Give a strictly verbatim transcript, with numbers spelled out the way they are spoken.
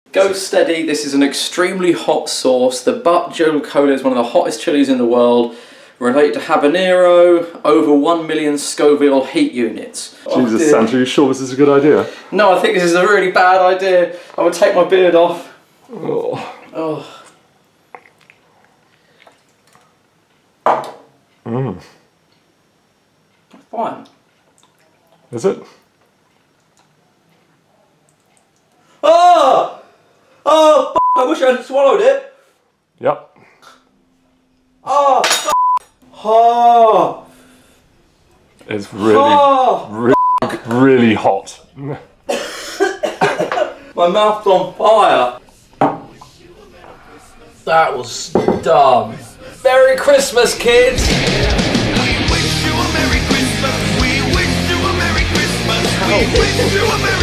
Go steady. This is an extremely hot sauce. The butt Joe Cola is one of the hottest chilies in the world. Related to habanero, over one million Scoville heat units. Jesus, oh, Santa, are you sure this is a good idea? No, I think this is a really bad idea. I would take my beard off. Oh. Oh. Mm. Fine. Is it? Oh! Oh, f I wish I hadn't swallowed it. Yep. Oh, f oh. It's really, oh. really, really hot. My mouth's on fire. That was dumb. Merry Christmas, kids! We wish you a Merry Christmas. We wish you a Merry Christmas. We wish you a Merry